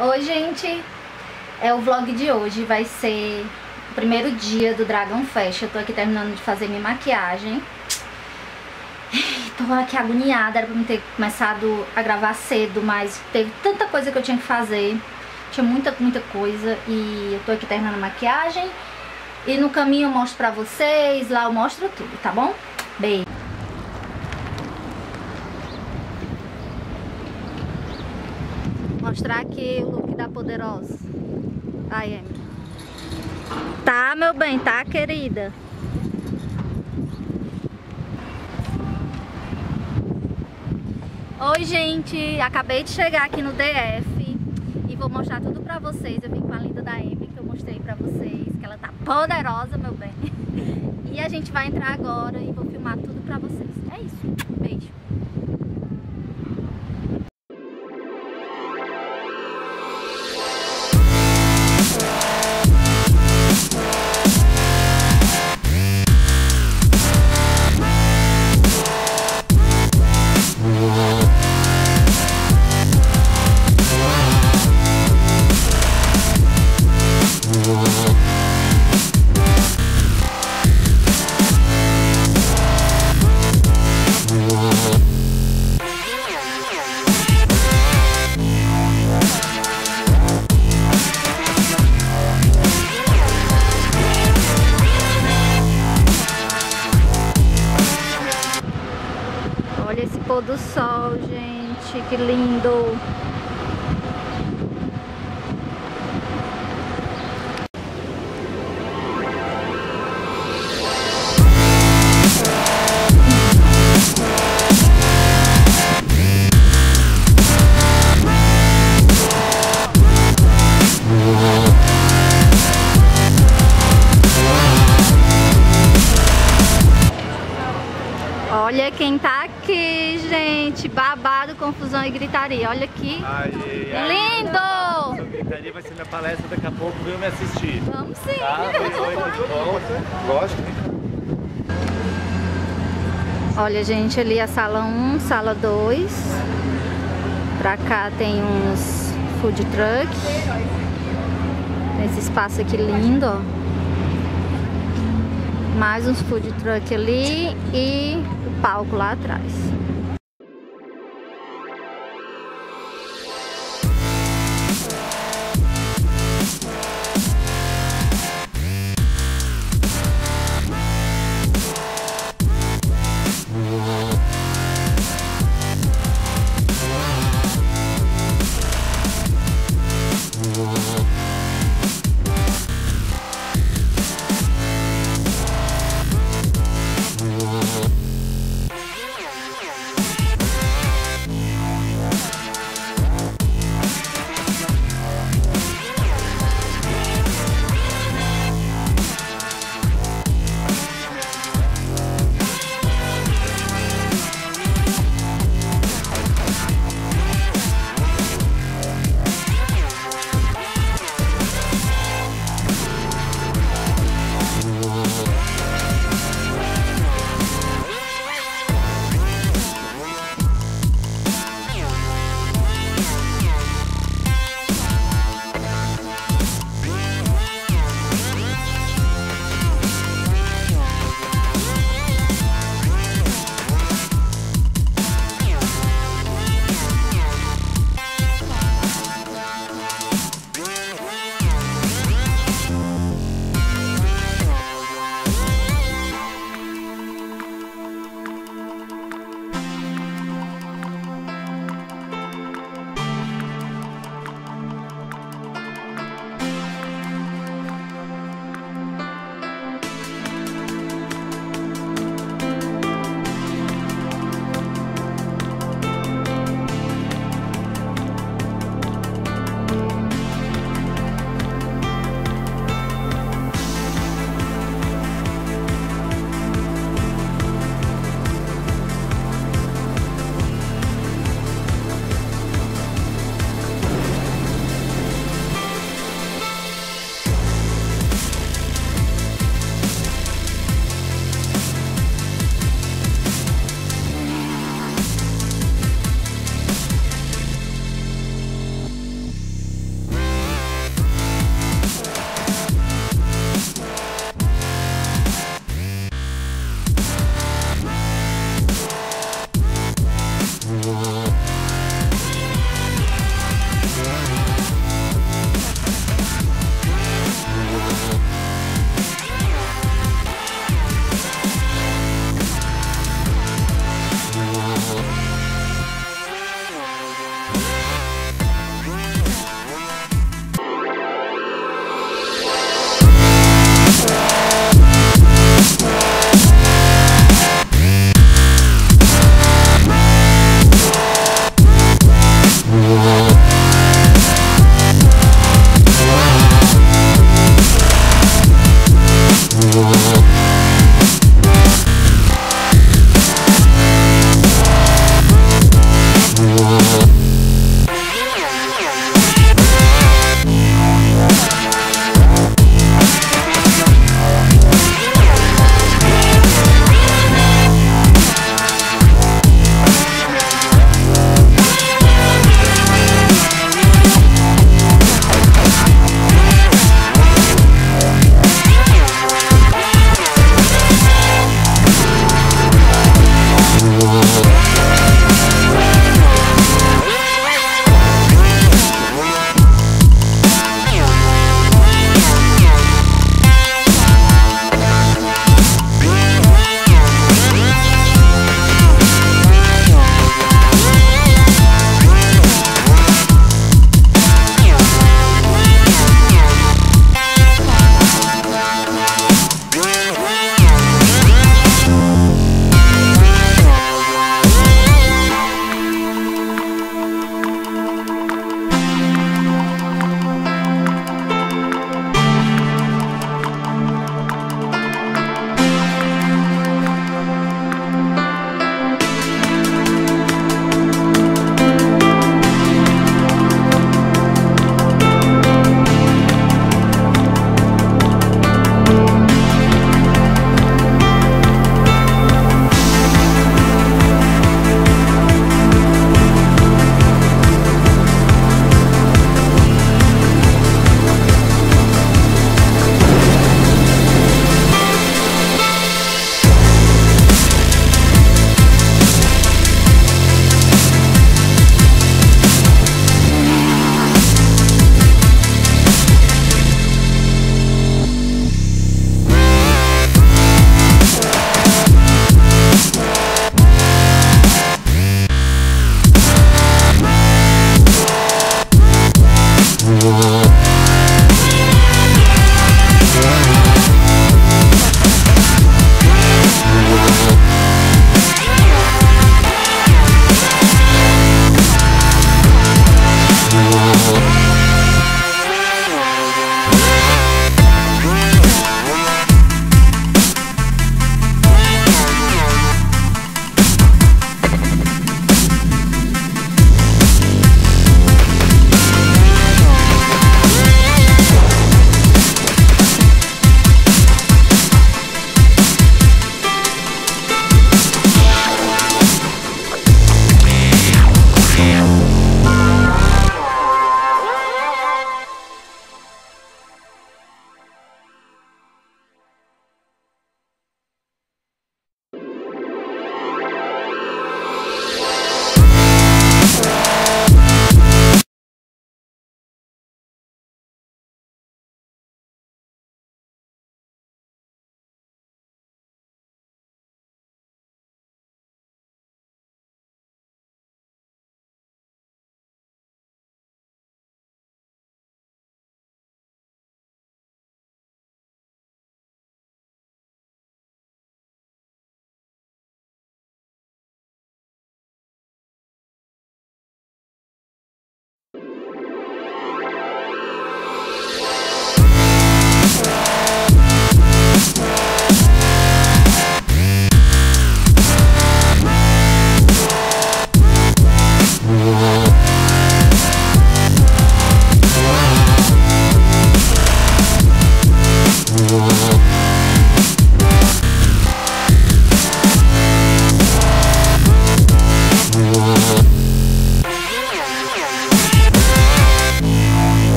Oi, gente, o vlog de hoje vai ser o primeiro dia do Dragon Fest. Eu tô aqui terminando de fazer minha maquiagem. Tô aqui agoniada, era pra mim ter começado a gravar cedo, mas teve tanta coisa que eu tinha que fazer. Tinha muita coisa e eu tô aqui terminando a maquiagem. E no caminho eu mostro pra vocês, lá eu mostro tudo, tá bom? Beijo! Mostrar aqui o look da Poderosa. Ai, Emily. Tá, meu bem, tá, querida? Oi, gente, acabei de chegar aqui no DF e vou mostrar tudo pra vocês. Eu vim com a linda da Emily, que eu mostrei pra vocês, que ela tá poderosa, meu bem. E a gente vai entrar agora e vou filmar tudo pra vocês. É isso, beijo. Olha esse pôr do sol, gente, que lindo! Olha quem tá aqui, gente. Babado, confusão e gritaria. Olha aqui. Lindo! A gritaria vai ser minha palestra daqui a pouco. Venham me assistir. Vamos sim. Tá? Gosto. Olha, gente, ali a sala 1, sala 2. Pra cá tem uns food truck. Esse espaço aqui lindo, ó. Mais uns food truck ali e o palco lá atrás.